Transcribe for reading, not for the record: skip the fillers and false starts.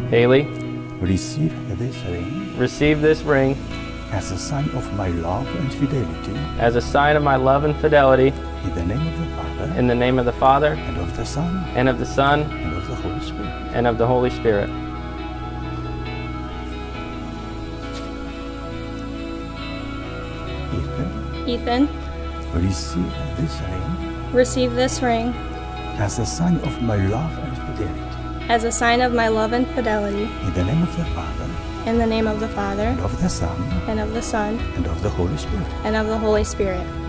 Haley, receive this ring receive this ring as a sign of my love and fidelity. as a sign of my love and fidelity. In the name of the Father, In the name of the Father, and of the Son, and of the Son, and of the Holy Spirit. and of the Holy Spirit. Ethan, Ethan, receive this ring receive this ring as a sign of my love and fidelity. as a sign of my love and fidelity. In the name of the Father, In the name of the Father, and of the Son, and of the Son, and of the Holy Spirit. and of the Holy Spirit.